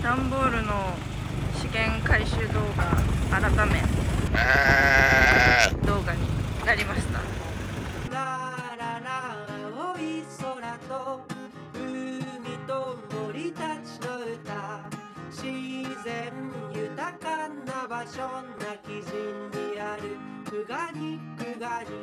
段ボールの資源回収動画改め動画になりました。青い空と海と森たちの歌、自然豊かな場所、泣き陣にあるクガニクガニ。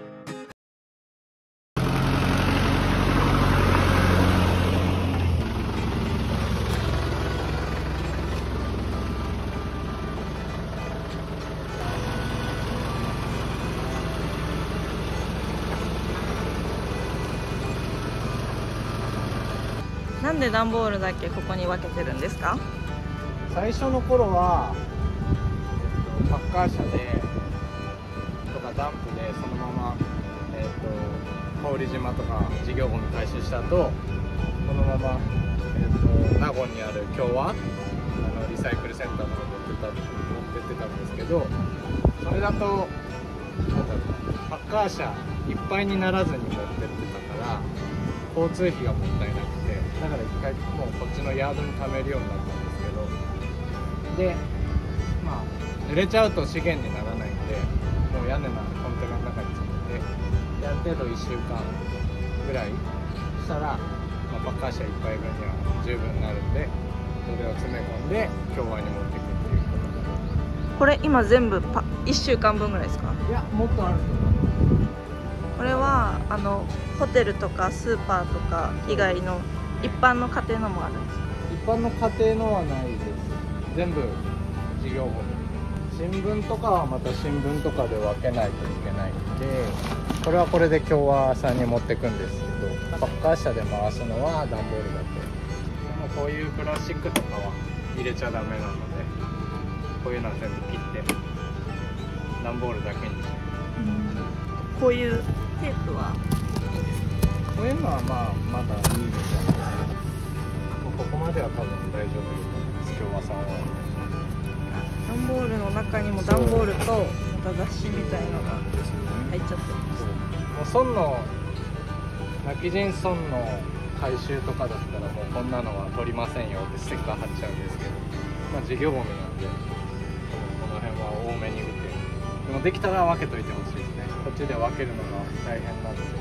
なんで段ボールだけここに分けてるんですか？ 最初の頃はパッカー車でとかダンプでそのまま毛利島とか事業ゴミ回収した後、そのまま名護にある共和リサイクルセンターとか持ってってたんですけど、それだとパッカー車いっぱいにならずに持ってってたから交通費がもったいなくて、だから一回もうこっちのヤードに貯めるようになったんですけど、でまあ濡れちゃうと資源にならないんで、もう屋根のコンテナの中に詰めて、ある程度1週間ぐらいしたら、パッカー車1杯分には十分になるんで、それを詰め込んで共和に持っていくっていうことで。 これ今全部1週間分ぐらいですか？ いや、もっとあると思う。 これはホテルとかスーパーとか以外の一般の家庭のもあるんですか？ 一般の家庭のはないです。全部事業ゴミ。新聞とかはまた新聞とかで分けないといけないんで、これはこれで共和さんに持ってくんですけど、パッカー車で回すのは段ボールだけ。でもこういうプラスチックとかは入れちゃダメなので、こういうのは全部切って段ボールだけにして。 こういうテープはいいんですか？ こういうのはまだいいみたいです。ここまでは多分大丈夫です。共和さんは。 段ボールの中にも段ボールとまた雑誌みたいのが入っちゃってます。 もう村の泣き人村の回収とかだったらもうこんなのは取りませんよってステッカー貼っちゃうんですけど、事業ゴミなんでこの辺は多めに見て、でもできたら分けといてほしいですね。こっちで分けるのが大変なので、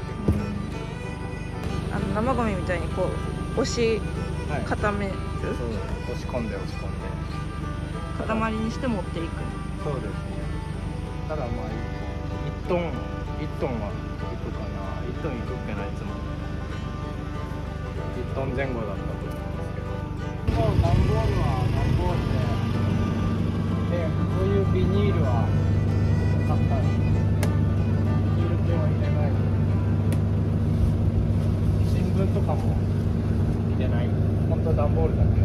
生ゴミみたいにこう押し固める、 押し込んで塊にして持っていく。 そうですね。ただ1トンはいくかな。1トンいくっけないつも1トン前後だったと思うんですけど、もう段ボールは段ボールで、こういうビニールは買ったんです。ビニール系は入れないで、新聞とかも入れない。本当段ボールだけ。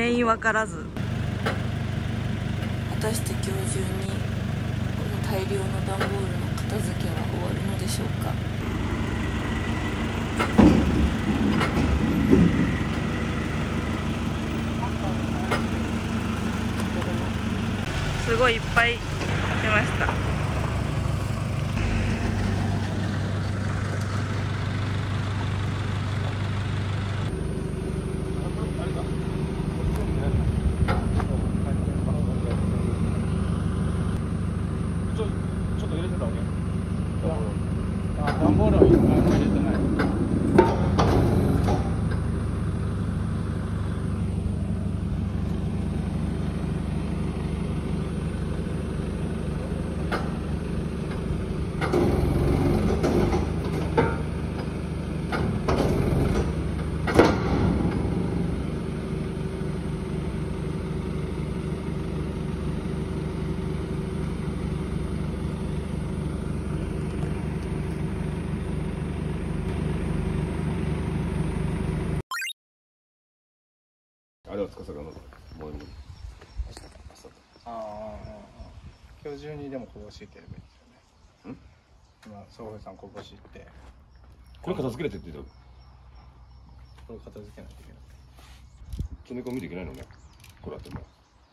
原因わからず。果たして今日中にこの大量の段ボールの片付けは終わるのでしょうか。すごいいっぱい出ました。 ちょっと入れてたわけ。段ボールは一回も入れてない。 あれは司がもう今日中にでもこぼしていければいいですよね。今総平さんこぼしって。 これ片付けれてって言ってこれ片付けないといけない。 詰め込みできないのね。これあっても。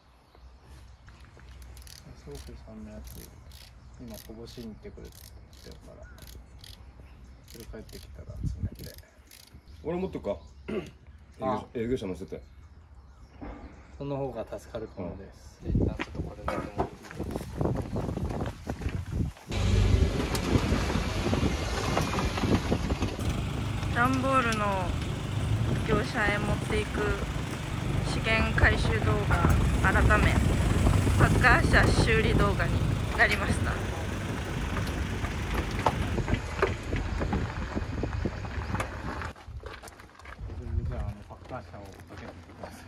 総平さんのやつ今こぼしに行ってくれって言ってるから、それ帰ってきたら詰めて。 俺持ってくか。営業者乗せて。 その方が助かるかもです。一旦ちょっとこれだけ持っていいです。 段ボールの業者へ持っていく資源回収動画改めパッカー車修理動画になりました。 じゃあパッカー車をかけてください。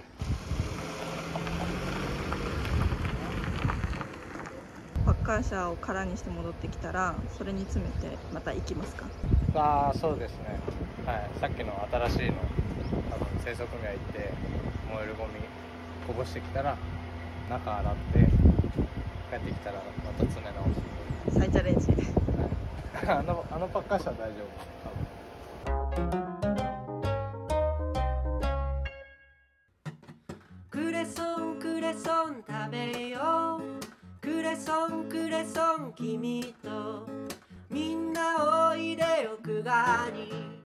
パッカー車を空にして戻ってきたらそれに詰めてまた行きますか。 そうですね。はい、さっきの新しいの多分清掃組合行って燃えるゴミこぼしてきたら中洗って帰ってきたらまた詰め直す。 再チャレンジ。 はい、あのパッカー車は大丈夫。クレソンクレソン食べよう。クレソンクレソン君とみんなおいでよくがに。